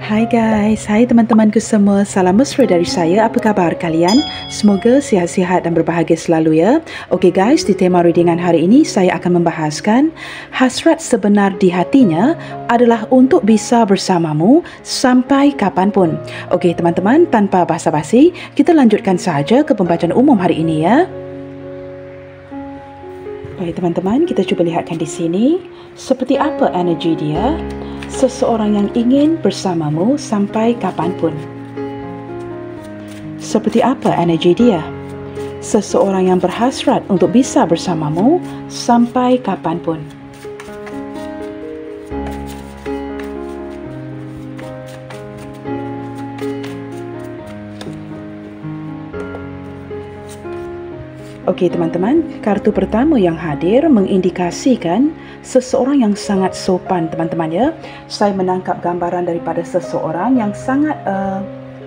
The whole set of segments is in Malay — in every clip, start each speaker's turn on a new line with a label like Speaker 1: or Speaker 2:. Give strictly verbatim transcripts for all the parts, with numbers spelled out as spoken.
Speaker 1: Hai guys, hai teman-temanku semua, salam mesra dari saya. Apa khabar kalian? Semoga sihat-sihat dan berbahagia selalu ya. Okey guys, di tema readingan hari ini saya akan membahaskan hasrat sebenar di hatinya adalah untuk bisa bersamamu sampai kapanpun. Okey teman-teman, tanpa basa-basi, kita lanjutkan saja ke pembacaan umum hari ini ya. Baik teman-teman, kita cuba lihatkan di sini seperti apa energi dia. Seseorang yang ingin bersamamu sampai kapanpun. Seperti apa energi dia? Seseorang yang berhasrat untuk bisa bersamamu sampai kapanpun. Okey teman-teman, kartu pertama yang hadir mengindikasikan seseorang yang sangat sopan teman-teman ya. Saya menangkap gambaran daripada seseorang yang sangat uh,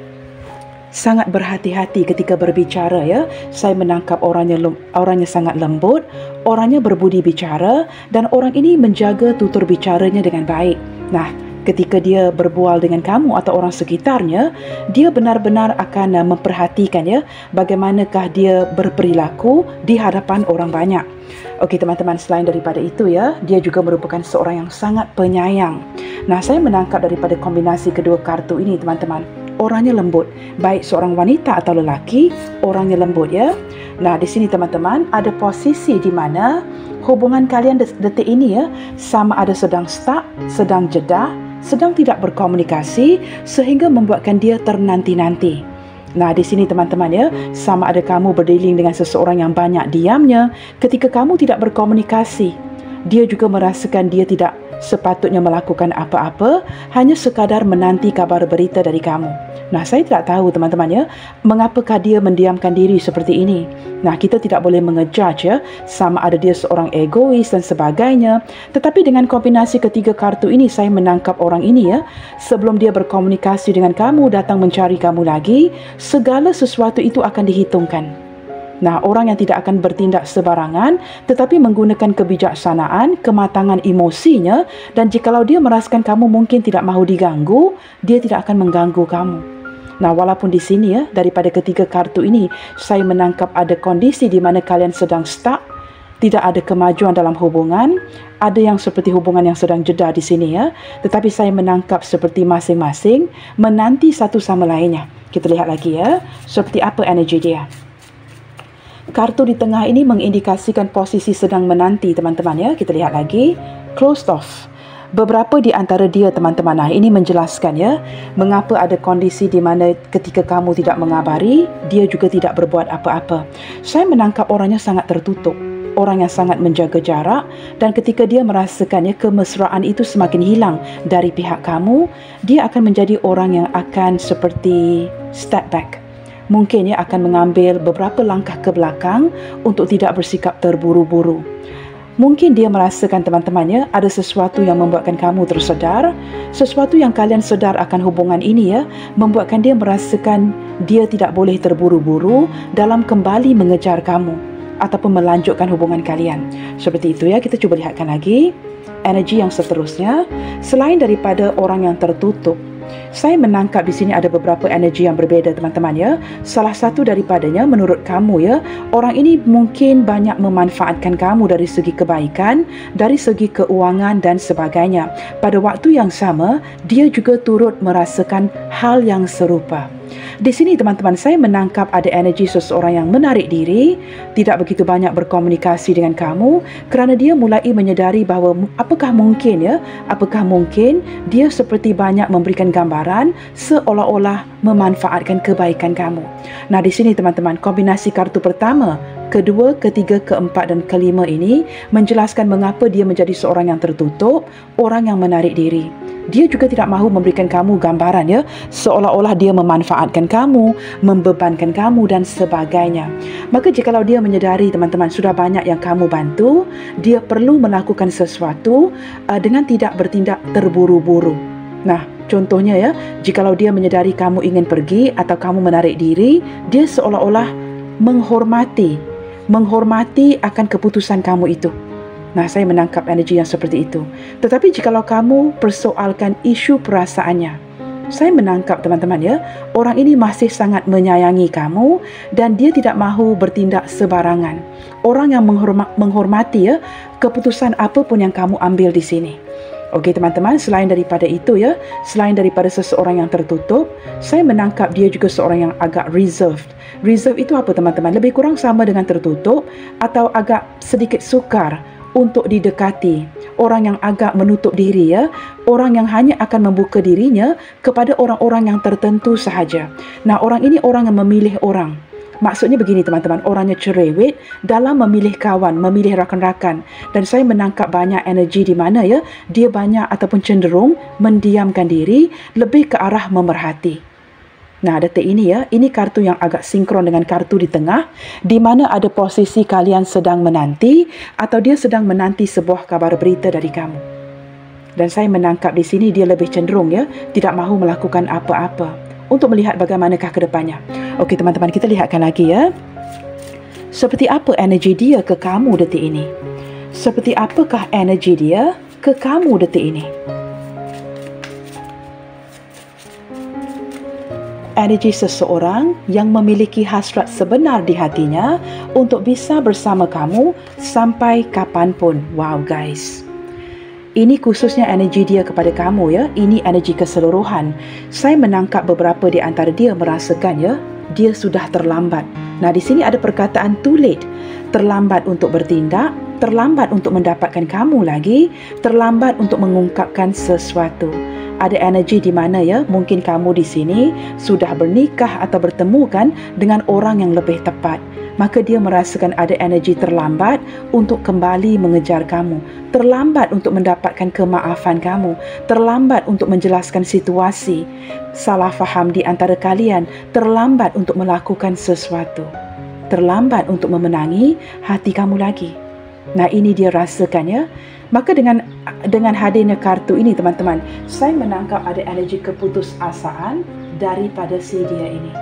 Speaker 1: sangat berhati-hati ketika berbicara ya. Saya menangkap orangnya orangnya sangat lembut, orangnya berbudi bicara dan orang ini menjaga tutur bicaranya dengan baik. Nah, ketika dia berbual dengan kamu atau orang sekitarnya, dia benar-benar akan uh, memperhatikan ya bagaimanakah dia berperilaku di hadapan orang banyak. Okey teman-teman, selain daripada itu ya, dia juga merupakan seorang yang sangat penyayang. Nah, saya menangkap daripada kombinasi kedua kartu ini teman-teman, orangnya lembut, baik seorang wanita atau lelaki, orangnya lembut ya. Nah, di sini teman-teman ada posisi di mana hubungan kalian detik ini ya sama ada sedang stuck, sedang jeda, sedang tidak berkomunikasi sehingga membuatkan dia ternanti-nanti. Nah, di sini teman-teman ya, sama ada kamu berdealing dengan seseorang yang banyak diamnya, ketika kamu tidak berkomunikasi, dia juga merasakan dia tidak sepatutnya melakukan apa-apa, hanya sekadar menanti kabar berita dari kamu. Nah, saya tidak tahu teman-teman ya, mengapakah dia mendiamkan diri seperti ini. Nah, kita tidak boleh mengejudge ya, sama ada dia seorang egois dan sebagainya. Tetapi dengan kombinasi ketiga kartu ini, saya menangkap orang ini ya, sebelum dia berkomunikasi dengan kamu, datang mencari kamu lagi, segala sesuatu itu akan dihitungkan. Nah, orang yang tidak akan bertindak sebarangan tetapi menggunakan kebijaksanaan, kematangan emosinya, dan jikalau dia merasakan kamu mungkin tidak mahu diganggu, dia tidak akan mengganggu kamu. Nah, walaupun di sini ya, daripada ketiga kartu ini, saya menangkap ada kondisi di mana kalian sedang stuck, tidak ada kemajuan dalam hubungan, ada yang seperti hubungan yang sedang jeda di sini ya, tetapi saya menangkap seperti masing-masing menanti satu sama lainnya. Kita lihat lagi ya, seperti apa energi dia. Kartu di tengah ini mengindikasikan posisi sedang menanti teman-teman ya. Kita lihat lagi, closed off. Beberapa di antara dia teman-teman, nah ini menjelaskan ya mengapa ada kondisi di mana ketika kamu tidak mengabari, dia juga tidak berbuat apa-apa. Saya menangkap orangnya sangat tertutup, orang yang sangat menjaga jarak, dan ketika dia merasakan ya kemesraan itu semakin hilang dari pihak kamu, dia akan menjadi orang yang akan seperti step back. Mungkin ia akan mengambil beberapa langkah ke belakang untuk tidak bersikap terburu-buru. Mungkin dia merasakan teman-temannya ada sesuatu yang membuatkan kamu tersedar, sesuatu yang kalian sedar akan hubungan ini ya, membuatkan dia merasakan dia tidak boleh terburu-buru dalam kembali mengejar kamu ataupun melanjutkan hubungan kalian. Seperti itu ya, kita cuba lihatkan lagi energi yang seterusnya. Selain daripada orang yang tertutup, saya menangkap di sini ada beberapa energi yang berbeza teman-teman ya. Salah satu daripadanya menurut kamu ya, orang ini mungkin banyak memanfaatkan kamu dari segi kebaikan, dari segi keuangan dan sebagainya. Pada waktu yang sama, dia juga turut merasakan hal yang serupa. Di sini teman-teman, saya menangkap ada energi seseorang yang menarik diri, tidak begitu banyak berkomunikasi dengan kamu kerana dia mulai menyedari bahawa apakah mungkin ya, apakah mungkin dia seperti banyak memberikan gambaran seolah-olah memanfaatkan kebaikan kamu. Nah, di sini teman-teman, kombinasi kartu pertama, kedua, ketiga, keempat dan kelima ini menjelaskan mengapa dia menjadi seorang yang tertutup, orang yang menarik diri. Dia juga tidak mahu memberikan kamu gambaran ya, seolah-olah dia memanfaatkan kamu, membebankan kamu dan sebagainya. Maka jikalau dia menyedari teman-teman sudah banyak yang kamu bantu, dia perlu melakukan sesuatu uh, dengan tidak bertindak terburu-buru. Nah, contohnya ya, jikalau dia menyedari kamu ingin pergi atau kamu menarik diri, dia seolah-olah menghormati, menghormati akan keputusan kamu itu. Nah, saya menangkap energi yang seperti itu. Tetapi jikalau kamu persoalkan isu perasaannya, Saya menangkap teman-teman ya, orang ini masih sangat menyayangi kamu dan dia tidak mahu bertindak sebarangan. Orang yang menghorma- menghormati ya keputusan apapun yang kamu ambil di sini. Okey teman-teman, selain daripada itu ya, selain daripada seseorang yang tertutup, saya menangkap dia juga seorang yang agak reserved. Reserve itu apa teman-teman? Lebih kurang sama dengan tertutup atau agak sedikit sukar untuk didekati. Orang yang agak menutup diri ya, orang yang hanya akan membuka dirinya kepada orang-orang yang tertentu sahaja. Nah, orang ini orang yang memilih orang. Maksudnya begini teman-teman, orangnya cerewet dalam memilih kawan, memilih rakan-rakan. Dan saya menangkap banyak energi di mana ya, dia banyak ataupun cenderung mendiamkan diri lebih ke arah memerhati. Nah, detik ini ya, ini kartu yang agak sinkron dengan kartu di tengah, di mana ada posisi kalian sedang menanti atau dia sedang menanti sebuah kabar berita dari kamu. Dan saya menangkap di sini dia lebih cenderung ya, tidak mahu melakukan apa-apa untuk melihat bagaimanakah ke depannya. Okey teman-teman, kita lihatkan lagi ya. Seperti apa energi dia ke kamu detik ini? Seperti apakah energi dia ke kamu detik ini? Energi seseorang yang memiliki hasrat sebenar di hatinya untuk bisa bersama kamu sampai kapanpun. Wow guys, ini khususnya energi dia kepada kamu ya. Ini energi keseluruhan. Saya menangkap beberapa di antara dia merasakan ya, dia sudah terlambat. Nah, di sini ada perkataan too late. Terlambat untuk bertindak, terlambat untuk mendapatkan kamu lagi, terlambat untuk mengungkapkan sesuatu. Ada energi di mana ya, mungkin kamu di sini sudah bernikah atau bertemu kan dengan orang yang lebih tepat. Maka dia merasakan ada energi terlambat untuk kembali mengejar kamu, terlambat untuk mendapatkan kemaafan kamu, terlambat untuk menjelaskan situasi salah faham di antara kalian, terlambat untuk melakukan sesuatu, terlambat untuk memenangi hati kamu lagi. Nah, ini dia rasakan ya. Maka dengan dengan hadirnya kartu ini teman-teman, saya menangkap ada energi keputusasaan daripada si dia ini.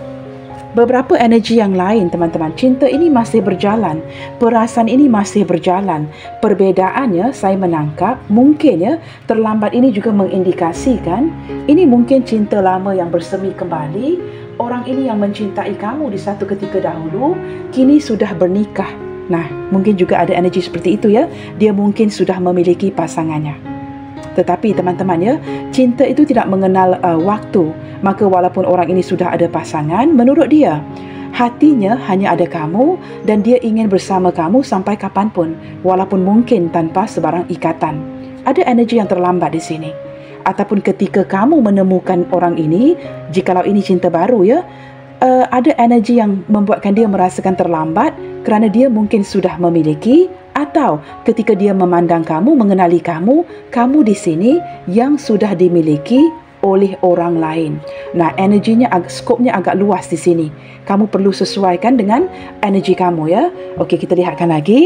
Speaker 1: Beberapa energi yang lain teman-teman, cinta ini masih berjalan, perasaan ini masih berjalan. Perbedaannya saya menangkap mungkin ya, terlambat ini juga mengindikasikan ini mungkin cinta lama yang bersemi kembali. Orang ini yang mencintai kamu di satu ketika dahulu kini sudah bernikah. Nah, mungkin juga ada energi seperti itu ya. Dia mungkin sudah memiliki pasangannya. Tetapi teman-teman ya, cinta itu tidak mengenal uh, waktu. Maka walaupun orang ini sudah ada pasangan, menurut dia, hatinya hanya ada kamu dan dia ingin bersama kamu sampai kapanpun. Walaupun mungkin tanpa sebarang ikatan. Ada energi yang terlambat di sini. Ataupun ketika kamu menemukan orang ini, jikalau ini cinta baru ya, Uh, ada energi yang membuatkan dia merasakan terlambat kerana dia mungkin sudah memiliki, atau ketika dia memandang kamu, mengenali kamu, kamu di sini yang sudah dimiliki oleh orang lain. Nah, energinya, skopnya agak luas di sini. Kamu perlu sesuaikan dengan energi kamu ya. Okey, kita lihatkan lagi.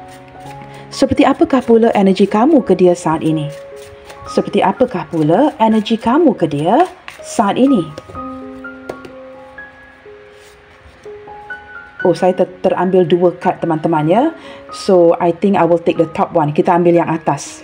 Speaker 1: Seperti apakah pula energi kamu ke dia saat ini? Seperti apakah pula energi kamu ke dia saat ini? Oh, saya ter terambil dua kad teman-teman ya. So, I think I will take the top one. Kita ambil yang atas.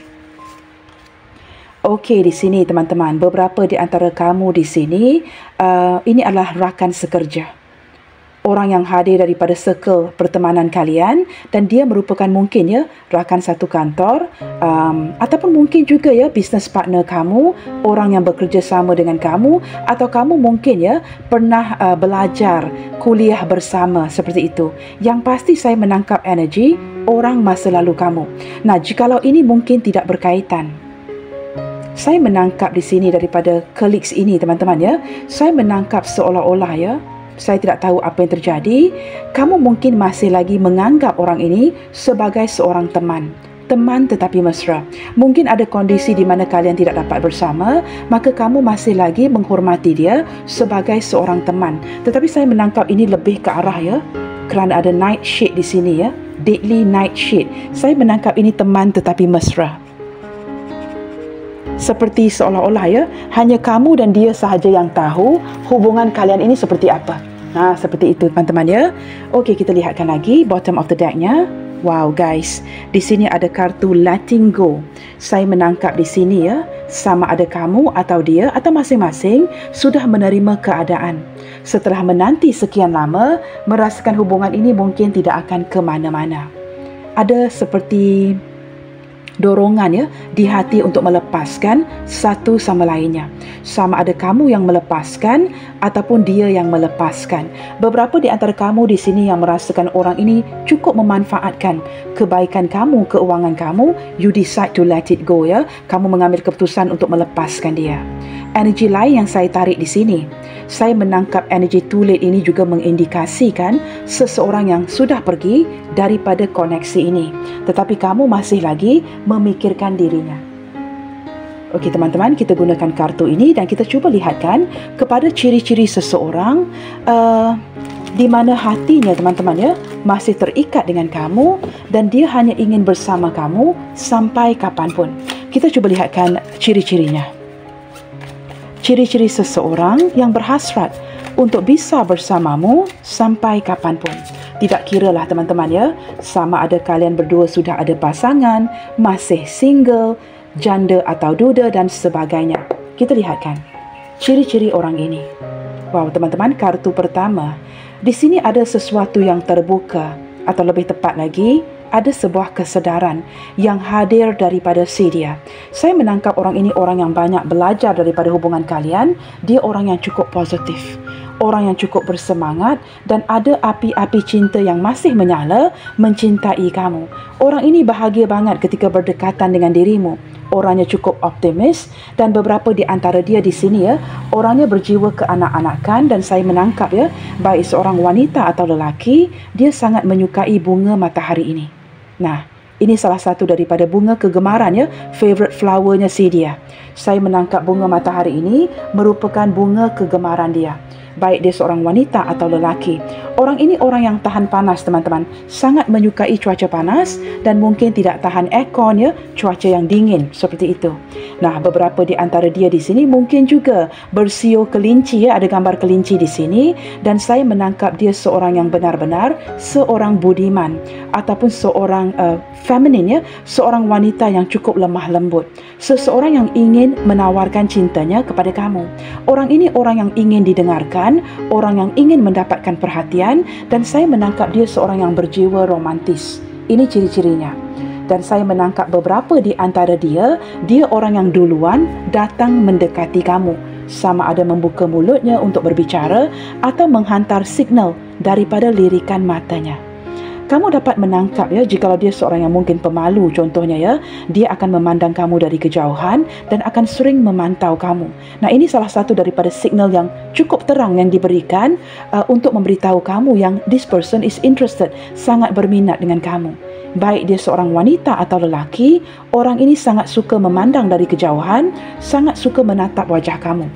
Speaker 1: Okey, di sini teman-teman, beberapa di antara kamu di sini, uh, ini adalah rakan sekerja. Orang yang hadir daripada circle pertemanan kalian dan dia merupakan mungkin ya rakan satu kantor um, ataupun mungkin juga ya business partner kamu, orang yang bekerja sama dengan kamu, atau kamu mungkin ya pernah uh, belajar kuliah bersama seperti itu. Yang pasti saya menangkap energi orang masa lalu kamu. Nah, jikalau ini mungkin tidak berkaitan, saya menangkap di sini daripada colleagues ini teman-teman ya, saya menangkap seolah-olah ya, saya tidak tahu apa yang terjadi. Kamu mungkin masih lagi menganggap orang ini sebagai seorang teman. Teman tetapi mesra. Mungkin ada kondisi di mana kalian tidak dapat bersama, maka kamu masih lagi menghormati dia sebagai seorang teman. Tetapi saya menangkap ini lebih ke arah ya, kerana ada night shade di sini ya. Deadly night shade. Saya menangkap ini teman tetapi mesra. Seperti seolah-olah ya, hanya kamu dan dia sahaja yang tahu hubungan kalian ini seperti apa. Nah, seperti itu teman-teman ya. Okey, kita lihatkan lagi bottom of the deck-nya. Wow guys, di sini ada kartu letting go. Saya menangkap di sini ya, sama ada kamu atau dia atau masing-masing sudah menerima keadaan. Setelah menanti sekian lama, merasakan hubungan ini mungkin tidak akan ke mana-mana. Ada seperti dorongan ya di hati untuk melepaskan satu sama lainnya. Sama ada kamu yang melepaskan ataupun dia yang melepaskan. Beberapa di antara kamu di sini yang merasakan orang ini cukup memanfaatkan kebaikan kamu, keuangan kamu, you decide to let it go ya. Kamu mengambil keputusan untuk melepaskan dia. Energi lain yang saya tarik di sini, saya menangkap energi too late ini juga mengindikasikan seseorang yang sudah pergi daripada koneksi ini. Tetapi kamu masih lagi memikirkan dirinya. Okey teman-teman, kita gunakan kartu ini dan kita cuba lihatkan kepada ciri-ciri seseorang uh, di mana hatinya teman-teman ya masih terikat dengan kamu dan dia hanya ingin bersama kamu sampai kapanpun. Kita cuba lihatkan ciri-cirinya. Ciri-ciri seseorang yang berhasrat untuk bisa bersamamu sampai kapanpun. Tidak kiralah teman-teman ya, sama ada kalian berdua sudah ada pasangan, masih single, janda atau duda dan sebagainya. Kita lihatkan ciri-ciri orang ini. Wow teman-teman, kartu pertama. Di sini ada sesuatu yang terbuka atau lebih tepat lagi, ada sebuah kesedaran yang hadir daripada si dia. Saya menangkap orang ini orang yang banyak belajar daripada hubungan kalian. Dia orang yang cukup positif, orang yang cukup bersemangat dan ada api-api cinta yang masih menyala mencintai kamu. Orang ini bahagia banget ketika berdekatan dengan dirimu. Orangnya cukup optimis dan beberapa di antara dia di sini ya, orangnya berjiwa keanak-anakan dan saya menangkap ya, baik seorang wanita atau lelaki, dia sangat menyukai bunga matahari ini. Nah, ini salah satu daripada bunga kegemaran ya, favorite flowernya si dia. Saya menangkap bunga matahari ini merupakan bunga kegemaran dia. Baik dia seorang wanita atau lelaki. Orang ini orang yang tahan panas teman-teman. Sangat menyukai cuaca panas dan mungkin tidak tahan aircon ya, cuaca yang dingin seperti itu. Nah, beberapa di antara dia di sini mungkin juga bersio kelinci ya, ada gambar kelinci di sini dan saya menangkap dia seorang yang benar-benar seorang budiman ataupun seorang uh, feminin ya, seorang wanita yang cukup lemah lembut. Seseorang yang ingin menawarkan cintanya kepada kamu. Orang ini orang yang ingin didengarkan, orang yang ingin mendapatkan perhatian dan saya menangkap dia seorang yang berjiwa romantis. Ini ciri-cirinya. Dan saya menangkap beberapa di antara dia, dia orang yang duluan datang mendekati kamu. Sama ada membuka mulutnya untuk berbicara atau menghantar signal daripada lirikan matanya. Kamu dapat menangkap ya, jikalau dia seorang yang mungkin pemalu contohnya ya, dia akan memandang kamu dari kejauhan dan akan sering memantau kamu. Nah, ini salah satu daripada signal yang cukup terang yang diberikan uh, untuk memberitahu kamu yang this person is interested, sangat berminat dengan kamu. Baik dia seorang wanita atau lelaki, orang ini sangat suka memandang dari kejauhan, sangat suka menatap wajah kamu.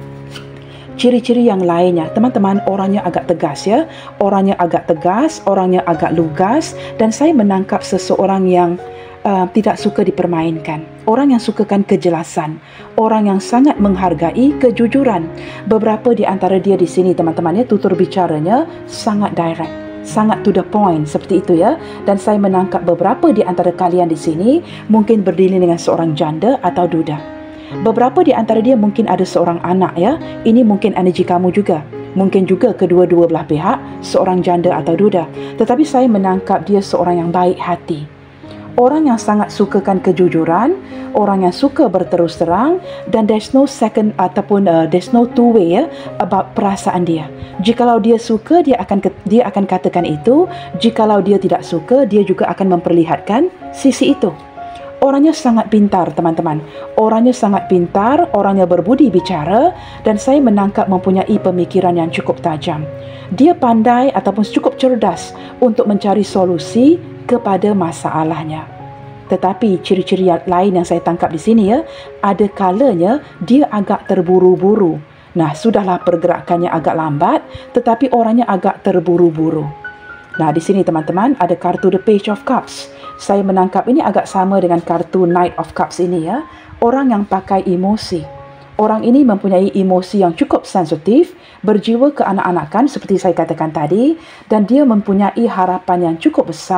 Speaker 1: Ciri-ciri yang lainnya, teman-teman, orangnya agak tegas ya. Orangnya agak tegas, orangnya agak lugas dan saya menangkap seseorang yang uh, tidak suka dipermainkan. Orang yang sukakan kejelasan, orang yang sangat menghargai kejujuran. Beberapa di antara dia di sini teman-teman ya, tutur bicaranya sangat direct, sangat to the point seperti itu ya. Dan saya menangkap beberapa di antara kalian di sini mungkin berdiri dengan seorang janda atau duda. Beberapa di antara dia mungkin ada seorang anak ya. Ini mungkin energi kamu juga. Mungkin juga kedua-dua belah pihak, seorang janda atau duda. Tetapi saya menangkap dia seorang yang baik hati. Orang yang sangat sukakan kejujuran, orang yang suka berterus terang dan there's no second ataupun uh, there's no two way ya about perasaan dia. Jikalau dia suka, dia akan dia akan katakan itu. Jikalau dia tidak suka, dia juga akan memperlihatkan sisi itu. Orangnya sangat pintar teman-teman. Orangnya sangat pintar, orangnya berbudi bicara dan saya menangkap mempunyai pemikiran yang cukup tajam. Dia pandai ataupun cukup cerdas untuk mencari solusi kepada masalahnya. Tetapi ciri-ciri lain yang saya tangkap di sini ya, ada kalanya dia agak terburu-buru. Nah, sudahlah pergerakannya agak lambat tetapi orangnya agak terburu-buru. Nah, di sini teman-teman ada kartu The Page of Cups. Saya menangkap ini agak sama dengan kartu Knight of Cups ini ya. Orang yang pakai emosi. Orang ini mempunyai emosi yang cukup sensitif, berjiwa keanak-anakan seperti saya katakan tadi, dan dia mempunyai harapan yang cukup besar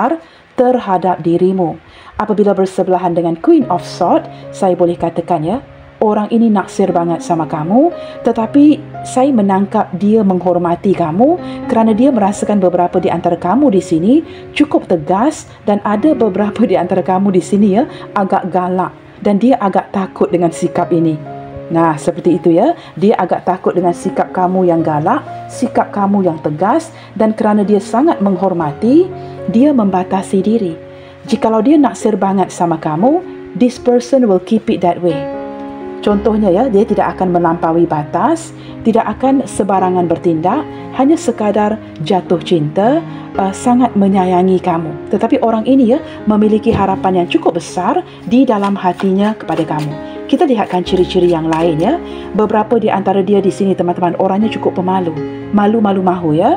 Speaker 1: terhadap dirimu. Apabila bersebelahan dengan Queen of Swords, saya boleh katakan ya, orang ini naksir banget sama kamu, tetapi saya menangkap dia menghormati kamu kerana dia merasakan beberapa di antara kamu di sini cukup tegas, dan ada beberapa di antara kamu di sini ya agak galak, dan dia agak takut dengan sikap ini. Nah, seperti itu ya. Dia agak takut dengan sikap kamu yang galak, sikap kamu yang tegas, dan kerana dia sangat menghormati, dia membatasi diri. Jikalau dia naksir banget sama kamu, this person will keep it that way. Contohnya ya, dia tidak akan melampaui batas, tidak akan sebarangan bertindak, hanya sekadar jatuh cinta, uh, sangat menyayangi kamu. Tetapi orang ini ya memiliki harapan yang cukup besar di dalam hatinya kepada kamu. Kita lihatkan ciri-ciri yang lain ya. Beberapa di antara dia di sini teman-teman, orangnya cukup pemalu. Malu-malu mahu ya.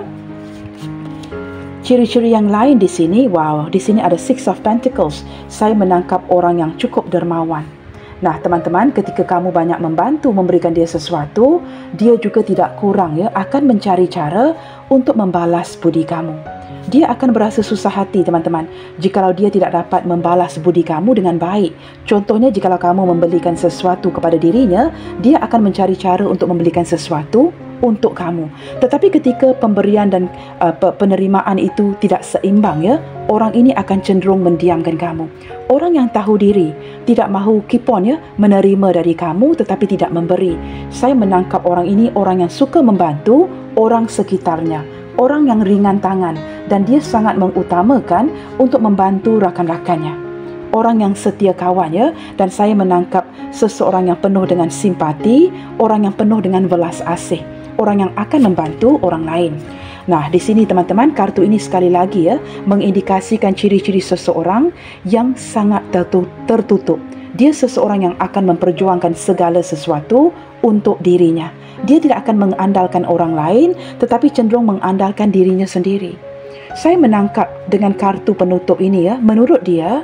Speaker 1: Ciri-ciri yang lain di sini, wow, di sini ada Six of Pentacles. Saya menangkap orang yang cukup dermawan. Nah, teman-teman, ketika kamu banyak membantu memberikan dia sesuatu, dia juga tidak kurang ya akan mencari cara untuk membalas budi kamu. Dia akan berasa susah hati, teman-teman, jikalau dia tidak dapat membalas budi kamu dengan baik. Contohnya, jikalau kamu membelikan sesuatu kepada dirinya, dia akan mencari cara untuk membelikan sesuatu untuk kamu. Tetapi ketika pemberian dan uh, penerimaan itu tidak seimbang ya, orang ini akan cenderung mendiamkan kamu. Orang yang tahu diri, tidak mahu keep on ya, menerima dari kamu tetapi tidak memberi. Saya menangkap orang ini orang yang suka membantu orang sekitarnya, orang yang ringan tangan, dan dia sangat mengutamakan untuk membantu rakan-rakannya. Orang yang setia kawan ya, dan saya menangkap seseorang yang penuh dengan simpati, orang yang penuh dengan welas asih, orang yang akan membantu orang lain. Nah, di sini teman-teman, kartu ini sekali lagi ya mengindikasikan ciri-ciri seseorang yang sangat tertutup. Dia seseorang yang akan memperjuangkan segala sesuatu untuk dirinya. Dia tidak akan mengandalkan orang lain, tetapi cenderung mengandalkan dirinya sendiri. Saya menangkap dengan kartu penutup ini ya, menurut dia,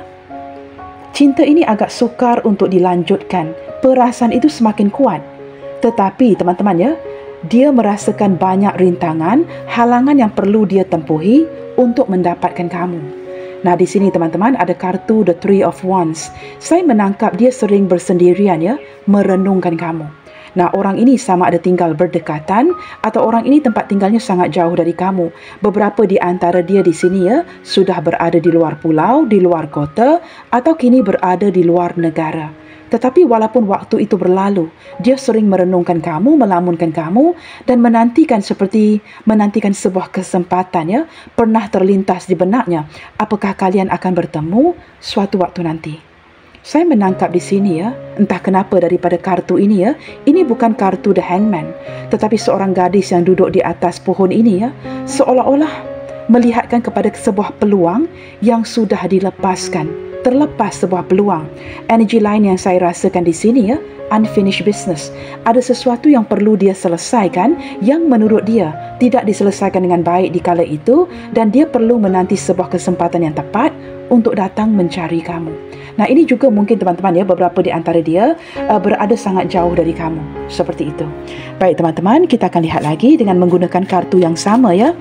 Speaker 1: cinta ini agak sukar untuk dilanjutkan. Perasaan itu semakin kuat. Tetapi teman-teman ya, dia merasakan banyak rintangan, halangan yang perlu dia tempuhi untuk mendapatkan kamu. Nah, di sini teman-teman ada kartu The Three of Wands. Saya menangkap dia sering bersendirian ya, merenungkan kamu. Nah, orang ini sama ada tinggal berdekatan atau orang ini tempat tinggalnya sangat jauh dari kamu. Beberapa di antara dia di sini ya sudah berada di luar pulau, di luar kota, atau kini berada di luar negara. Tetapi walaupun waktu itu berlalu, dia sering merenungkan kamu, melamunkan kamu, dan menantikan seperti menantikan sebuah kesempatan ya, pernah terlintas di benaknya, apakah kalian akan bertemu suatu waktu nanti. Saya menangkap di sini ya, entah kenapa daripada kartu ini ya, ini bukan kartu The Hangman, tetapi seorang gadis yang duduk di atas pohon ini ya, seolah-olah melihatkan kepada sebuah peluang yang sudah dilepaskan, terlepas sebuah peluang. Energi lain yang saya rasakan di sini ya, unfinished business. Ada sesuatu yang perlu dia selesaikan yang menurut dia tidak diselesaikan dengan baik di kala itu, dan dia perlu menanti sebuah kesempatan yang tepat untuk datang mencari kamu. Nah, ini juga mungkin teman-teman ya, beberapa di antara dia uh, berada sangat jauh dari kamu. Seperti itu. Baik teman-teman, kita akan lihat lagi dengan menggunakan kartu yang sama ya.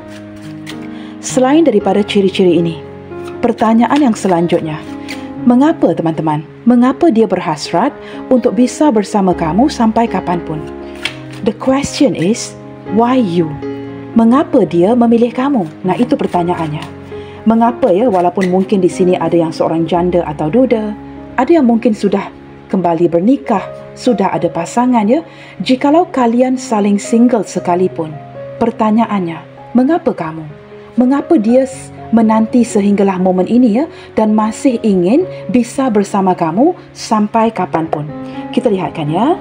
Speaker 1: Selain daripada ciri-ciri ini, pertanyaan yang selanjutnya, mengapa teman-teman? Mengapa dia berhasrat untuk bisa bersama kamu sampai kapanpun? The question is, why you? Mengapa dia memilih kamu? Nah, itu pertanyaannya. Mengapa ya, walaupun mungkin di sini ada yang seorang janda atau duda, ada yang mungkin sudah kembali bernikah, sudah ada pasangan ya. Jikalau kalian saling single sekalipun, pertanyaannya, mengapa kamu? Mengapa dia menanti sehinggalah momen ini ya, dan masih ingin bisa bersama kamu sampai kapanpun? Kita lihatkan ya.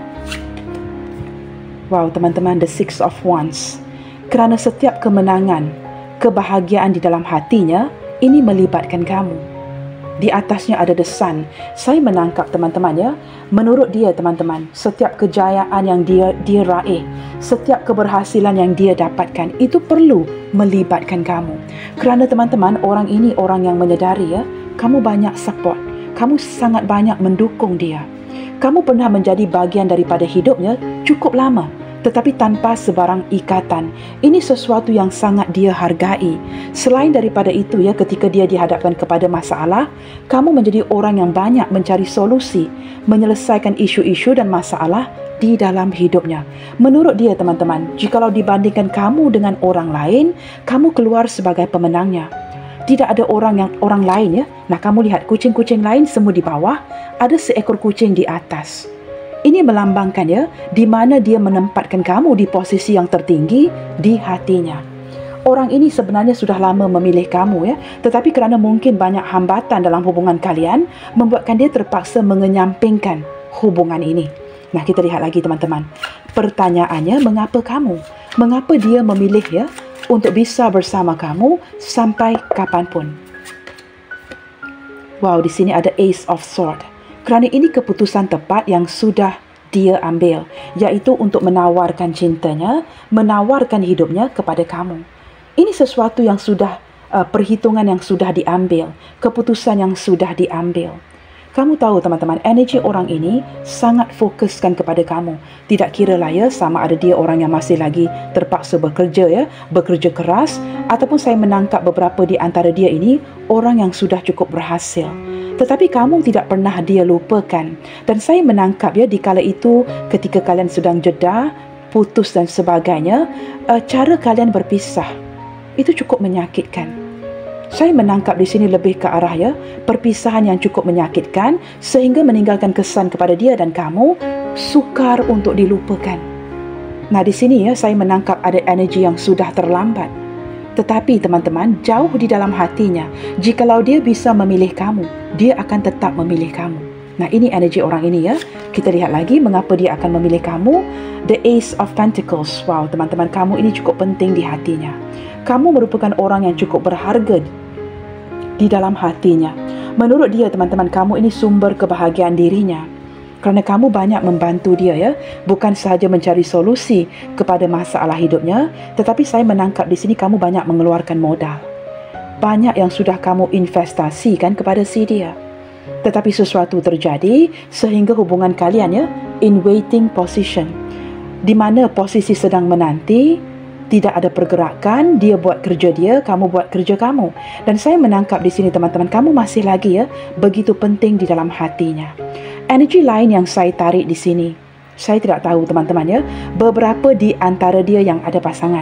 Speaker 1: Wow teman-teman, the Six of Wands. Kerana setiap kemenangan, kebahagiaan di dalam hatinya, ini melibatkan kamu. Di atasnya ada the Sun. Saya menangkap teman-teman ya, menurut dia teman-teman, setiap kejayaan yang dia dia raih, setiap keberhasilan yang dia dapatkan, itu perlu melibatkan kamu. Kerana teman-teman, orang ini orang yang menyedari ya, kamu banyak support, kamu sangat banyak mendukung dia. Kamu pernah menjadi bagian daripada hidupnya cukup lama. tetapi tanpa sebarang ikatan. Ini sesuatu yang sangat dia hargai. Selain daripada itu ya, ketika dia dihadapkan kepada masalah, kamu menjadi orang yang banyak mencari solusi, menyelesaikan isu-isu dan masalah di dalam hidupnya. Menurut dia teman-teman, jikalau dibandingkan kamu dengan orang lain, kamu keluar sebagai pemenangnya. Tidak ada orang yang orang lain ya. Nah, kamu lihat kucing-kucing lain semua di bawah, ada seekor kucing di atas. Ini melambangkan ya, di mana dia menempatkan kamu di posisi yang tertinggi di hatinya. Orang ini sebenarnya sudah lama memilih kamu ya, tetapi kerana mungkin banyak hambatan dalam hubungan kalian, membuatkan dia terpaksa mengenyampingkan hubungan ini. Nah, kita lihat lagi teman-teman. Pertanyaannya, mengapa kamu? Mengapa dia memilih ya untuk bisa bersama kamu sampai kapanpun? Wow, di sini ada Ace of Swords. Kerana ini keputusan tepat yang sudah dia ambil, iaitu untuk menawarkan cintanya, menawarkan hidupnya kepada kamu. Ini sesuatu yang sudah, uh, perhitungan yang sudah diambil, keputusan yang sudah diambil. Kamu tahu teman-teman, energi orang ini sangat fokuskan kepada kamu. Tidak kira lah ya, sama ada dia orang yang masih lagi terpaksa bekerja ya, bekerja keras, ataupun saya menangkap beberapa di antara dia ini orang yang sudah cukup berhasil. Tetapi kamu tidak pernah dia lupakan. Dan saya menangkap ya, di kala itu ketika kalian sedang jeda, putus dan sebagainya, uh, cara kalian berpisah itu cukup menyakitkan. Saya menangkap di sini lebih ke arah ya, perpisahan yang cukup menyakitkan sehingga meninggalkan kesan kepada dia dan kamu sukar untuk dilupakan. Nah, di sini ya saya menangkap ada energi yang sudah terlambat. Tetapi teman-teman, jauh di dalam hatinya, jikalau dia bisa memilih kamu, dia akan tetap memilih kamu. Nah, ini energi orang ini ya. Kita lihat lagi mengapa dia akan memilih kamu. The Ace of Pentacles. Wow, teman-teman, kamu ini cukup penting di hatinya. Kamu merupakan orang yang cukup berharga di dalam hatinya. Menurut dia, teman-teman, kamu ini sumber kebahagiaan dirinya. Kerana kamu banyak membantu dia ya, bukan sahaja mencari solusi kepada masalah hidupnya, tetapi saya menangkap di sini kamu banyak mengeluarkan modal. Banyak yang sudah kamu investasikan kepada si dia. Tetapi sesuatu terjadi sehingga hubungan kalian ya in waiting position, di mana posisi sedang menanti, tidak ada pergerakan, dia buat kerja dia, kamu buat kerja kamu. Dan saya menangkap di sini teman-teman, kamu masih lagi ya begitu penting di dalam hatinya. Energi lain yang saya tarik di sini, saya tidak tahu teman-teman ya, beberapa di antara dia yang ada pasangan.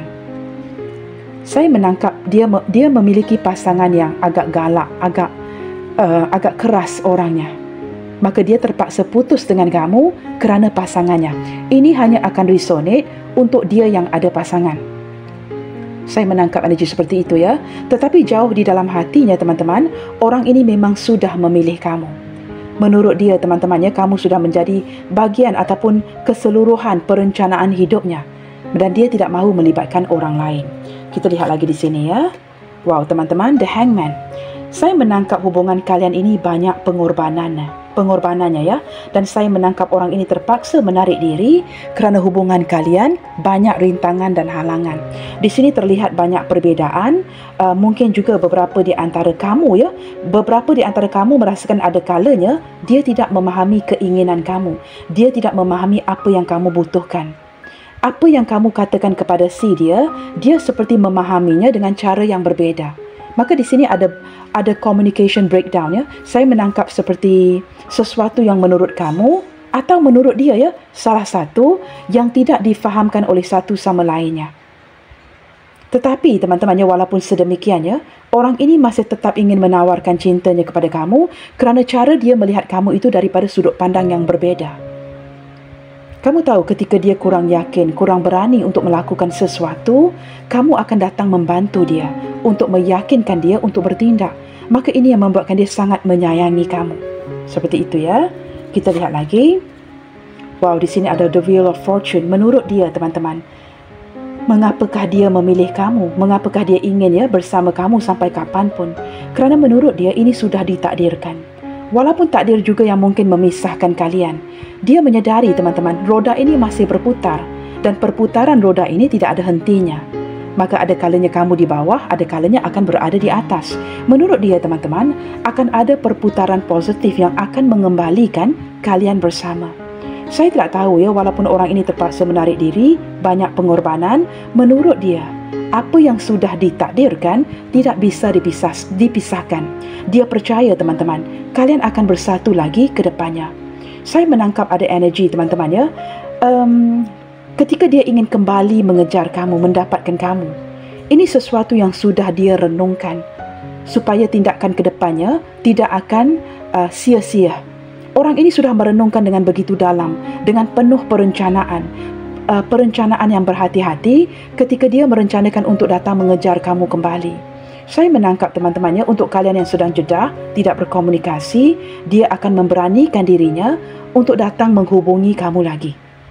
Speaker 1: Saya menangkap dia dia memiliki pasangan yang agak galak, agak uh, agak keras orangnya. Maka dia terpaksa putus dengan kamu kerana pasangannya. Ini hanya akan resonate untuk dia yang ada pasangan. Saya menangkap energi seperti itu ya. Tetapi jauh di dalam hatinya teman-teman, orang ini memang sudah memilih kamu. Menurut dia teman-temannya, kamu sudah menjadi bagian ataupun keseluruhan perencanaan hidupnya. Dan dia tidak mahu melibatkan orang lain. Kita lihat lagi di sini ya. Wow teman-teman, The Hangman. Saya menangkap hubungan kalian ini banyak pengorbanan. pengorbanannya ya, dan saya menangkap orang ini terpaksa menarik diri kerana hubungan kalian banyak rintangan dan halangan. Di sini terlihat banyak perbezaan, uh, mungkin juga beberapa di antara kamu ya, beberapa di antara kamu merasakan ada kalanya dia tidak memahami keinginan kamu, dia tidak memahami apa yang kamu butuhkan. Apa yang kamu katakan kepada si dia, dia seperti memahaminya dengan cara yang berbeza. Maka di sini ada ada communication breakdown ya. Saya menangkap seperti sesuatu yang menurut kamu atau menurut dia ya, salah satu yang tidak difahamkan oleh satu sama lainnya. Tetapi teman-temannya, walaupun sedemikiannya, orang ini masih tetap ingin menawarkan cintanya kepada kamu kerana cara dia melihat kamu itu daripada sudut pandang yang berbeza. Kamu tahu ketika dia kurang yakin, kurang berani untuk melakukan sesuatu, kamu akan datang membantu dia untuk meyakinkan dia untuk bertindak. Maka ini yang membuatkan dia sangat menyayangi kamu. Seperti itu ya. Kita lihat lagi. Wow, di sini ada The Wheel of Fortune. Menurut dia teman-teman, mengapakah dia memilih kamu? Mengapakah dia ingin ya bersama kamu sampai kapanpun? Kerana menurut dia ini sudah ditakdirkan. Walaupun takdir juga yang mungkin memisahkan kalian, dia menyadari teman-teman, roda ini masih berputar dan perputaran roda ini tidak ada hentinya. Maka ada kalanya kamu di bawah, ada kalanya akan berada di atas. Menurut dia teman-teman, akan ada perputaran positif yang akan mengembalikan kalian bersama. Saya tidak tahu ya, walaupun orang ini terpaksa menarik diri, banyak pengorbanan, menurut dia, apa yang sudah ditakdirkan tidak bisa dipisah, dipisahkan. Dia percaya teman-teman, kalian akan bersatu lagi ke depannya. Saya menangkap ada energi teman-teman ya. Um, ketika dia ingin kembali mengejar kamu, mendapatkan kamu. Ini sesuatu yang sudah dia renungkan. Supaya tindakan ke depannya tidak akan uh, sia-sia. Orang ini sudah merenungkan dengan begitu dalam, dengan penuh perencanaan. Uh, perencanaan yang berhati-hati ketika dia merencanakan untuk datang mengejar kamu kembali. Saya menangkap teman-temannya, untuk kalian yang sedang jeda, tidak berkomunikasi, dia akan memberanikan dirinya untuk datang menghubungi kamu lagi.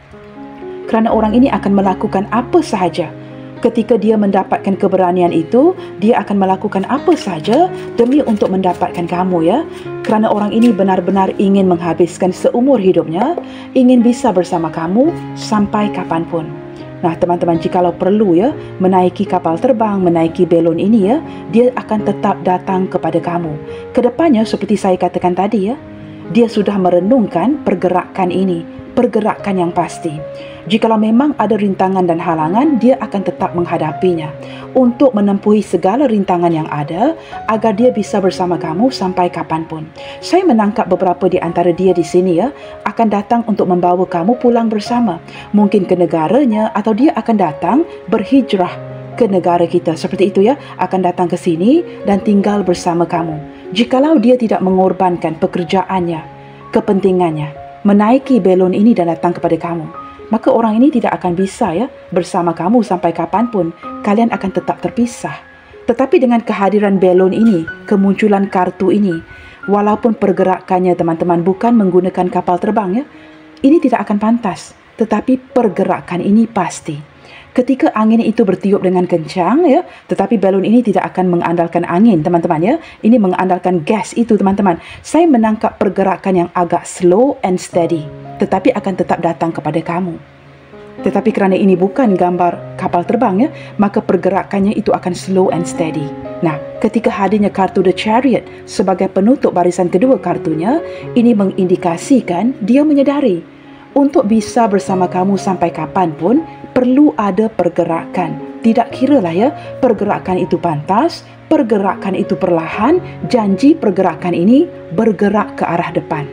Speaker 1: Kerana orang ini akan melakukan apa sahaja. Ketika dia mendapatkan keberanian itu, dia akan melakukan apa saja demi untuk mendapatkan kamu ya. Kerana orang ini benar-benar ingin menghabiskan seumur hidupnya, ingin bisa bersama kamu sampai kapanpun. Nah teman-teman, jikalau perlu ya, menaiki kapal terbang, menaiki belon ini ya, dia akan tetap datang kepada kamu. Kedepannya seperti saya katakan tadi ya, dia sudah merenungkan pergerakan ini, pergerakan yang pasti. Jikalau memang ada rintangan dan halangan, dia akan tetap menghadapinya untuk menempuhi segala rintangan yang ada agar dia bisa bersama kamu sampai kapanpun. Saya menangkap beberapa di antara dia di sini ya, akan datang untuk membawa kamu pulang bersama. Mungkin ke negaranya, atau dia akan datang berhijrah ke negara kita. Seperti itu ya, akan datang ke sini dan tinggal bersama kamu. Jikalau dia tidak mengorbankan pekerjaannya, kepentingannya, menaiki belon ini dan datang kepada kamu, maka orang ini tidak akan bisa ya bersama kamu sampai kapanpun. Kalian akan tetap terpisah. Tetapi dengan kehadiran belon ini, kemunculan kartu ini, walaupun pergerakannya teman-teman bukan menggunakan kapal terbang ya, ini tidak akan pantas. Tetapi pergerakan ini pasti. Ketika angin itu bertiup dengan kencang ya, tetapi balon ini tidak akan mengandalkan angin teman-teman ya. Ini mengandalkan gas itu teman-teman. Saya menangkap pergerakan yang agak slow and steady, tetapi akan tetap datang kepada kamu. Tetapi kerana ini bukan gambar kapal terbang ya, maka pergerakannya itu akan slow and steady. Nah, ketika hadirnya kartu The Chariot sebagai penutup barisan kedua kartunya, ini mengindikasikan dia menyedari untuk bisa bersama kamu sampai kapanpun perlu ada pergerakan. Tidak kiralah ya, pergerakan itu pantas, pergerakan itu perlahan, janji pergerakan ini bergerak ke arah depan.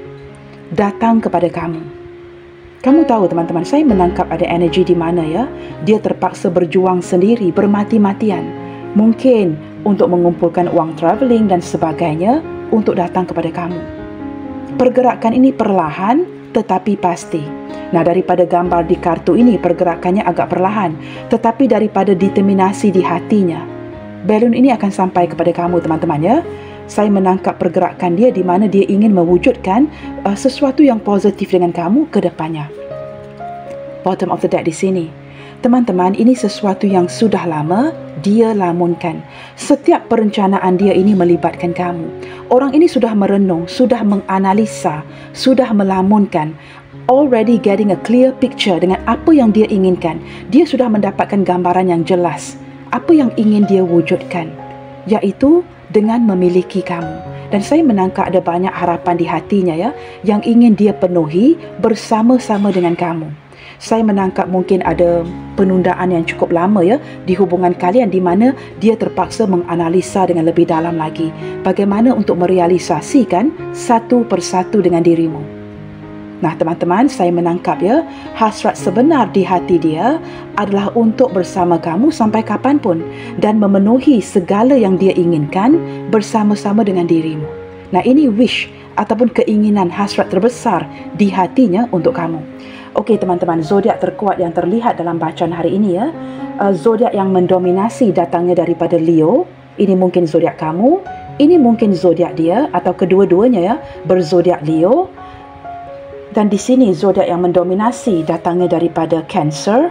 Speaker 1: Datang kepada kamu. Kamu tahu teman-teman, saya menangkap ada energi di mana ya, dia terpaksa berjuang sendiri, bermati-matian. Mungkin untuk mengumpulkan uang travelling dan sebagainya untuk datang kepada kamu. Pergerakan ini perlahan tetapi pasti. Nah, daripada gambar di kartu ini, pergerakannya agak perlahan, tetapi daripada determinasi di hatinya, balon ini akan sampai kepada kamu teman-teman ya. Saya menangkap pergerakan dia di mana dia ingin mewujudkan uh, sesuatu yang positif dengan kamu ke depannya. Bottom of the deck di sini. Teman-teman, ini sesuatu yang sudah lama dia lamunkan. Setiap perencanaan dia ini melibatkan kamu. Orang ini sudah merenung, sudah menganalisa, sudah melamunkan. Already getting a clear picture dengan apa yang dia inginkan. Dia sudah mendapatkan gambaran yang jelas. Apa yang ingin dia wujudkan, yaitu dengan memiliki kamu. Dan saya menangkap ada banyak harapan di hatinya ya, yang ingin dia penuhi bersama-sama dengan kamu. Saya menangkap mungkin ada penundaan yang cukup lama ya di hubungan kalian, di mana dia terpaksa menganalisa dengan lebih dalam lagi bagaimana untuk merealisasikan satu persatu dengan dirimu. Nah teman-teman, saya menangkap ya, hasrat sebenar di hati dia adalah untuk bersama kamu sampai kapanpun dan memenuhi segala yang dia inginkan bersama-sama dengan dirimu. Nah ini wish ataupun keinginan hasrat terbesar di hatinya untuk kamu. Okey teman-teman, zodiak terkuat yang terlihat dalam bacaan hari ini ya, uh, zodiak yang mendominasi datangnya daripada Leo. Ini mungkin zodiak kamu, ini mungkin zodiak dia, atau kedua-duanya ya, berzodiak Leo. Dan di sini zodiak yang mendominasi datangnya daripada Cancer,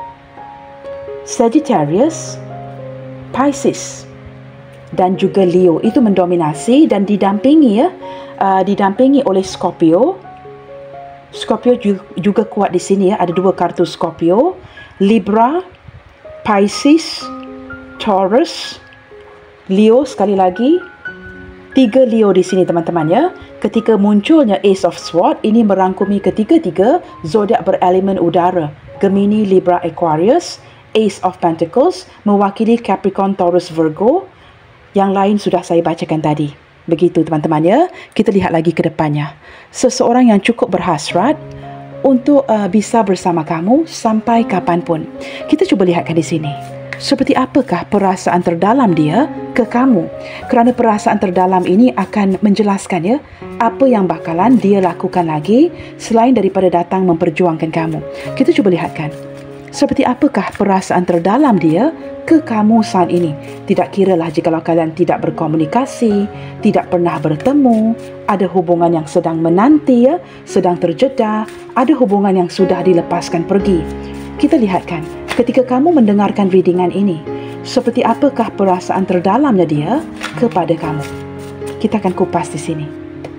Speaker 1: Sagittarius, Pisces dan juga Leo. Itu mendominasi dan didampingi ya, uh, didampingi oleh Scorpio. Scorpio juga kuat di sini ya, ada dua kartu Scorpio, Libra, Pisces, Taurus, Leo sekali lagi, Tiga Leo di sini teman-teman ya. Ketika munculnya Ace of Swords, ini merangkumi ketiga-tiga zodiak berelemen udara. Gemini, Libra, Aquarius. Ace of Pentacles mewakili Capricorn, Taurus, Virgo. Yang lain sudah saya bacakan tadi. Begitu teman-teman ya. Kita lihat lagi ke depannya. Seseorang yang cukup berhasrat untuk uh, bisa bersama kamu sampai kapanpun. Kita cuba lihatkan di sini. Seperti apakah perasaan terdalam dia ke kamu? Kerana perasaan terdalam ini akan menjelaskan ya apa yang bakalan dia lakukan lagi selain daripada datang memperjuangkan kamu. Kita cuba lihatkan. Seperti apakah perasaan terdalam dia ke kamu saat ini? Tidak kiralah jikalau kalian tidak berkomunikasi, tidak pernah bertemu, ada hubungan yang sedang menanti ya, sedang terjeda, ada hubungan yang sudah dilepaskan pergi. Kita lihatkan, ketika kamu mendengarkan readingan ini, seperti apakah perasaan terdalamnya dia kepada kamu? Kita akan kupas di sini.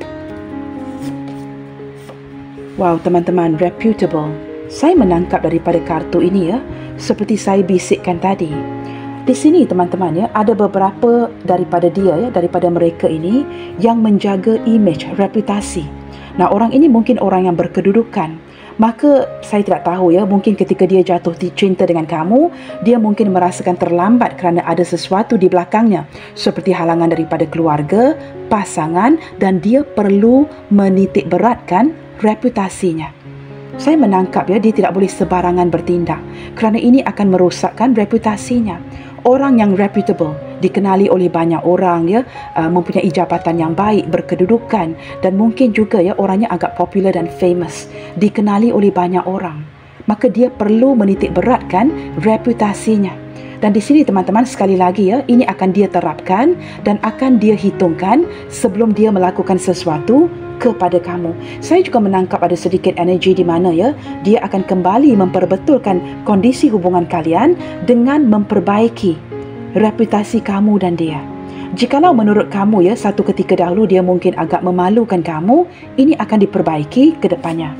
Speaker 1: Wow, teman-teman, reputable. Saya menangkap daripada kartu ini ya, seperti saya bisikkan tadi. Di sini teman-teman ya, ada beberapa daripada dia ya, daripada mereka ini yang menjaga image, reputasi. Nah, orang ini mungkin orang yang berkedudukan. Maka saya tidak tahu ya, mungkin ketika dia jatuh cinta dengan kamu, dia mungkin merasakan terlambat kerana ada sesuatu di belakangnya. Seperti halangan daripada keluarga, pasangan, dan dia perlu menitik beratkan reputasinya. Saya menangkap ya, dia tidak boleh sebarangan bertindak kerana ini akan merosakkan reputasinya. Orang yang reputable, dikenali oleh banyak orang ya, uh, mempunyai jabatan yang baik, berkedudukan, dan mungkin juga ya orangnya agak popular dan famous, dikenali oleh banyak orang. Maka dia perlu menitik beratkan reputasinya. Dan di sini teman-teman, sekali lagi ya, ini akan dia terapkan dan akan dia hitungkan sebelum dia melakukan sesuatu kepada kamu. Saya juga menangkap ada sedikit energi di mana ya, dia akan kembali memperbetulkan kondisi hubungan kalian dengan memperbaiki reputasi kamu dan dia. Jikalau menurut kamu ya, satu ketika dahulu dia mungkin agak memalukan kamu, ini akan diperbaiki ke depannya.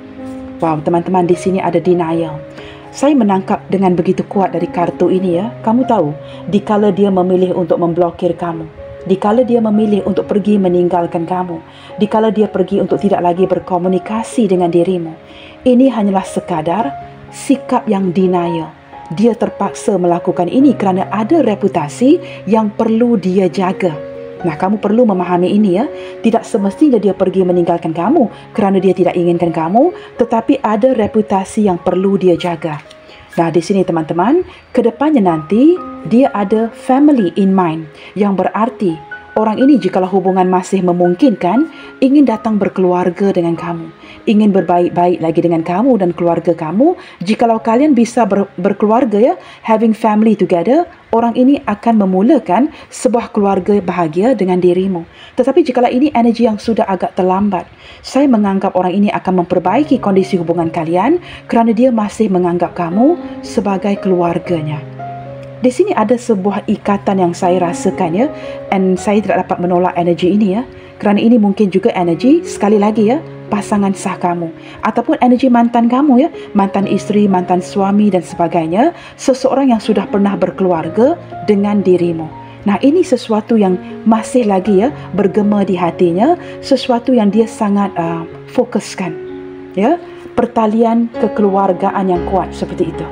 Speaker 1: Wow, teman-teman, di sini ada denial. Saya menangkap dengan begitu kuat dari kartu ini ya. Kamu tahu, dikala dia memilih untuk memblokir kamu, dikala dia memilih untuk pergi meninggalkan kamu, dikala dia pergi untuk tidak lagi berkomunikasi dengan dirimu, ini hanyalah sekadar sikap yang denial. Dia terpaksa melakukan ini kerana ada reputasi yang perlu dia jaga. Nah, kamu perlu memahami ini ya. Tidak semestinya dia pergi meninggalkan kamu kerana dia tidak inginkan kamu, tetapi ada reputasi yang perlu dia jaga. Nah, di sini teman-teman, kedepannya nanti dia ada family in mind, yang berarti orang ini jikalau hubungan masih memungkinkan, ingin datang berkeluarga dengan kamu, ingin berbaik-baik lagi dengan kamu dan keluarga kamu. Jikalau kalian bisa ber, berkeluarga ya, having family together, orang ini akan memulakan sebuah keluarga bahagia dengan dirimu. Tetapi jikalau ini energi yang sudah agak terlambat, saya menganggap orang ini akan memperbaiki kondisi hubungan kalian kerana dia masih menganggap kamu sebagai keluarganya. Di sini ada sebuah ikatan yang saya rasakan ya, dan saya tidak dapat menolak energi ini ya, kerana ini mungkin juga energi, sekali lagi ya, pasangan sah kamu, ataupun energi mantan kamu ya, mantan isteri, mantan suami dan sebagainya, seseorang yang sudah pernah berkeluarga dengan dirimu. Nah, ini sesuatu yang masih lagi ya bergema di hatinya, sesuatu yang dia sangat uh, fokuskan ya, pertalian kekeluargaan yang kuat seperti itu.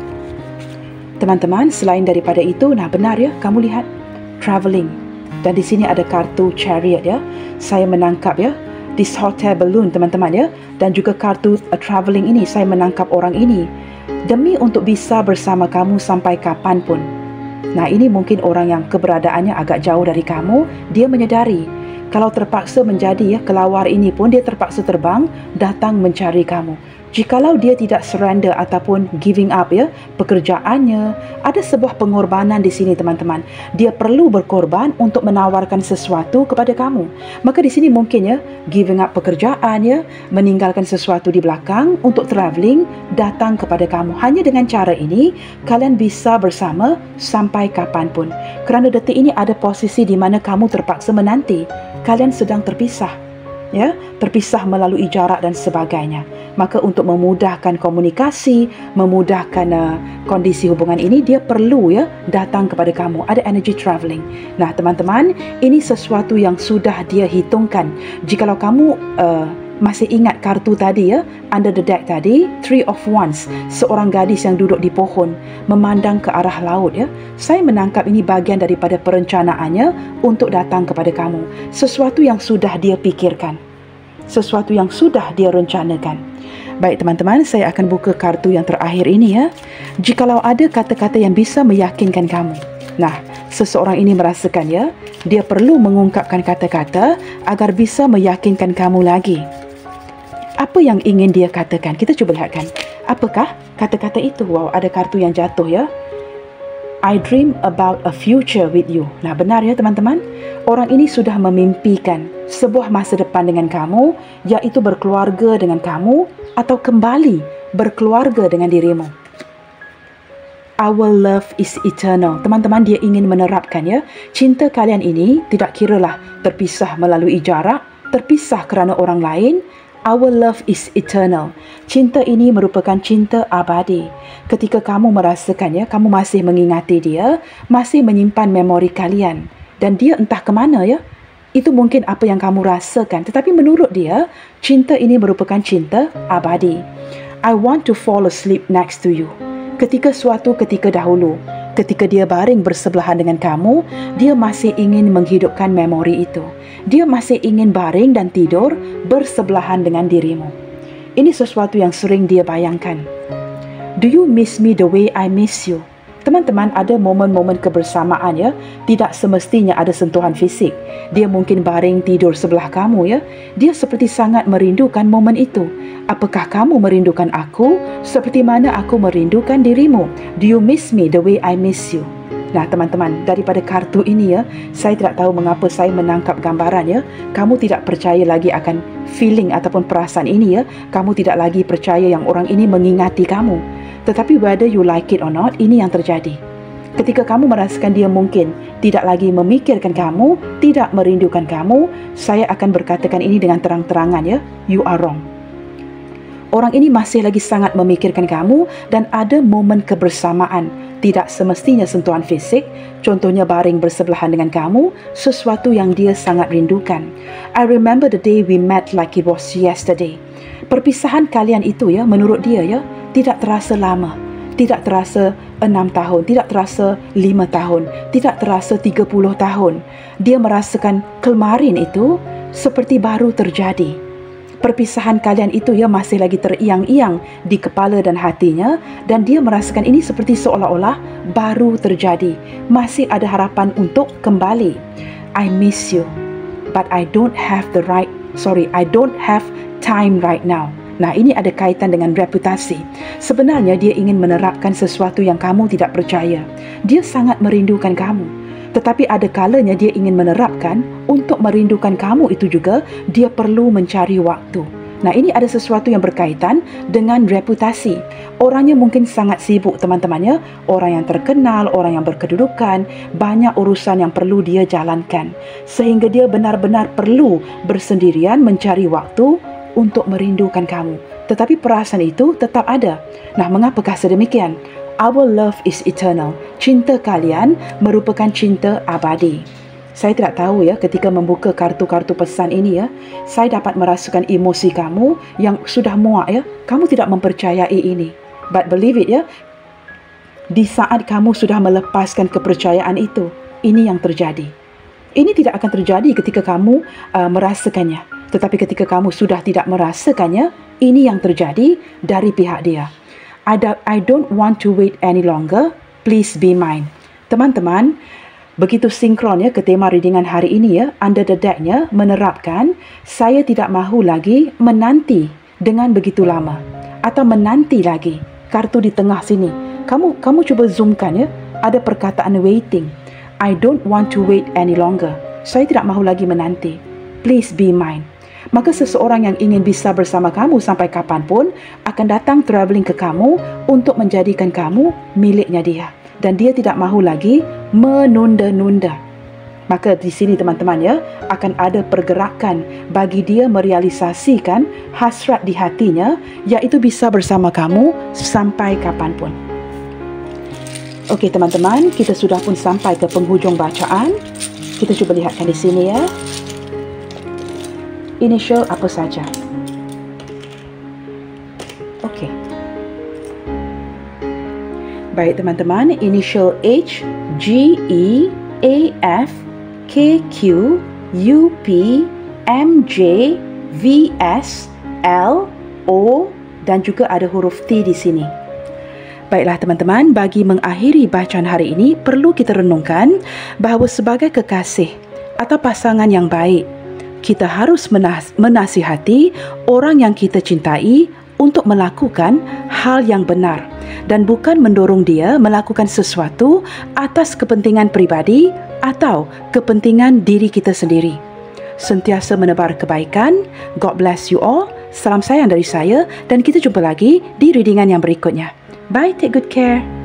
Speaker 1: Teman-teman, selain daripada itu, nah benar ya, kamu lihat travelling, dan di sini ada kartu chariot ya. Saya menangkap ya, this hot air balloon teman-teman ya, dan juga kartu uh, travelling ini. Saya menangkap orang ini demi untuk bisa bersama kamu sampai kapanpun. Nah, ini mungkin orang yang keberadaannya agak jauh dari kamu. Dia menyadari kalau terpaksa menjadi ya kelawar ini pun, dia terpaksa terbang datang mencari kamu. Jikalau dia tidak surrender ataupun giving up ya pekerjaannya, ada sebuah pengorbanan di sini teman-teman. Dia perlu berkorban untuk menawarkan sesuatu kepada kamu. Maka di sini mungkin ya giving up pekerjaan ya, meninggalkan sesuatu di belakang untuk travelling datang kepada kamu. Hanya dengan cara ini kalian bisa bersama sampai kapanpun. Kerana detik ini ada posisi di mana kamu terpaksa menanti. Kalian sedang terpisah. ya, terpisah melalui jarak dan sebagainya. Maka untuk memudahkan komunikasi, memudahkan uh, kondisi hubungan ini, dia perlu ya datang kepada kamu. Ada energy travelling. Nah, teman-teman, ini sesuatu yang sudah dia hitungkan. Jikalau kamu uh, masih ingat kartu tadi ya, under the deck tadi, Three of Wands, seorang gadis yang duduk di pohon memandang ke arah laut ya. Saya menangkap ini bahagian daripada perencanaannya untuk datang kepada kamu. Sesuatu yang sudah dia pikirkan, sesuatu yang sudah dia rencanakan. Baik teman-teman, saya akan buka kartu yang terakhir ini ya. Jikalau ada kata-kata yang bisa meyakinkan kamu. Nah, seseorang ini merasakan ya, dia perlu mengungkapkan kata-kata agar bisa meyakinkan kamu lagi. Apa yang ingin dia katakan? Kita cuba lihatkan. Apakah kata-kata itu? Wow, ada kartu yang jatuh ya. I dream about a future with you. Nah, benar ya teman-teman? Orang ini sudah memimpikan sebuah masa depan dengan kamu, iaitu berkeluarga dengan kamu atau kembali berkeluarga dengan dirimu. Our love is eternal. Teman-teman, dia ingin menerapkan ya, cinta kalian ini tidak kiralah terpisah melalui jarak, terpisah kerana orang lain. Our love is eternal. Cinta ini merupakan cinta abadi. Ketika kamu merasakannya, kamu masih mengingati dia, masih menyimpan memori kalian. Dan dia entah ke mana ya. Itu mungkin apa yang kamu rasakan. Tetapi menurut dia, cinta ini merupakan cinta abadi. I want to fall asleep next to you. Ketika suatu ketika dahulu, ketika dia baring bersebelahan dengan kamu, dia masih ingin menghidupkan memori itu. Dia masih ingin baring dan tidur bersebelahan dengan dirimu. Ini sesuatu yang sering dia bayangkan. Do you miss me the way I miss you? Teman-teman, ada momen-momen kebersamaan ya. Tidak semestinya ada sentuhan fisik. Dia mungkin baring tidur sebelah kamu ya. Dia seperti sangat merindukan momen itu. Apakah kamu merindukan aku seperti mana aku merindukan dirimu? Do you miss me the way I miss you? Nah teman-teman, daripada kartu ini ya, saya tidak tahu mengapa saya menangkap gambaran ya. Kamu tidak percaya lagi akan feeling ataupun perasaan ini ya. Kamu tidak lagi percaya yang orang ini mengingati kamu. Tetapi whether you like it or not, ini yang terjadi. Ketika kamu merasakan dia mungkin tidak lagi memikirkan kamu, tidak merindukan kamu, saya akan berkatakan ini dengan terang-terangan ya, you are wrong. Orang ini masih lagi sangat memikirkan kamu dan ada momen kebersamaan. Tidak semestinya sentuhan fisik, contohnya baring bersebelahan dengan kamu, sesuatu yang dia sangat rindukan. I remember the day we met like it was yesterday. Perpisahan kalian itu ya, menurut dia ya, tidak terasa lama. Tidak terasa enam tahun, tidak terasa lima tahun, tidak terasa tiga puluh tahun. Dia merasakan kemarin itu seperti baru terjadi. Perpisahan kalian itu ya masih lagi teriang-iang di kepala dan hatinya, dan dia merasakan ini seperti seolah-olah baru terjadi. Masih ada harapan untuk kembali. I miss you, but I don't have the right, sorry, I don't have time right now. Nah, ini ada kaitan dengan reputasi. Sebenarnya dia ingin menerapkan sesuatu yang kamu tidak percaya. Dia sangat merindukan kamu. Tetapi ada kalanya dia ingin menerapkan untuk merindukan kamu itu juga, dia perlu mencari waktu. Nah, ini ada sesuatu yang berkaitan dengan reputasi. Orangnya mungkin sangat sibuk teman-temannya. Orang yang terkenal, orang yang berkedudukan, banyak urusan yang perlu dia jalankan. Sehingga dia benar-benar perlu bersendirian mencari waktu untuk merindukan kamu. Tetapi perasaan itu tetap ada. Nah, mengapakah sedemikian? Our love is eternal. Cinta kalian merupakan cinta abadi. Saya tidak tahu ya, ketika membuka kartu-kartu pesan ini ya, saya dapat merasakan emosi kamu yang sudah muak ya. Kamu tidak mempercayai ini. But believe it ya, di saat kamu sudah melepaskan kepercayaan itu, ini yang terjadi. Ini tidak akan terjadi ketika kamu uh, merasakannya. Tetapi ketika kamu sudah tidak merasakannya, ini yang terjadi dari pihak dia. I don't, I don't want to wait any longer. Please be mine. Teman-teman, begitu sinkron ya ke tema readingan hari ini ya. Under the deck-nya menerapkan, saya tidak mahu lagi menanti dengan begitu lama. Atau menanti lagi. Kartu di tengah sini. Kamu kamu cuba zoomkan ya. Ada perkataan waiting. I don't want to wait any longer. Saya tidak mahu lagi menanti. Please be mine. Maka seseorang yang ingin bisa bersama kamu sampai kapanpun akan datang travelling ke kamu untuk menjadikan kamu miliknya dia. Dan dia tidak mahu lagi menunda-nunda. Maka di sini teman-teman ya, akan ada pergerakan bagi dia merealisasikan hasrat di hatinya, iaitu bisa bersama kamu sampai kapanpun. Okey teman-teman, kita sudah pun sampai ke penghujung bacaan. Kita cuba lihatkan di sini ya. Initial apa saja. Okey. Baik teman-teman, initial H, G, E, A, F, K, Q, U, P, M, J, V, S, L, O dan juga ada huruf T di sini. Baiklah teman-teman, bagi mengakhiri bacaan hari ini, perlu kita renungkan bahawa sebagai kekasih atau pasangan yang baik, kita harus menas- menasihati orang yang kita cintai untuk melakukan hal yang benar dan bukan mendorong dia melakukan sesuatu atas kepentingan pribadi atau kepentingan diri kita sendiri. Sentiasa menebar kebaikan. God bless you all. Salam sayang dari saya dan kita jumpa lagi di readingan yang berikutnya. Bye, take good care.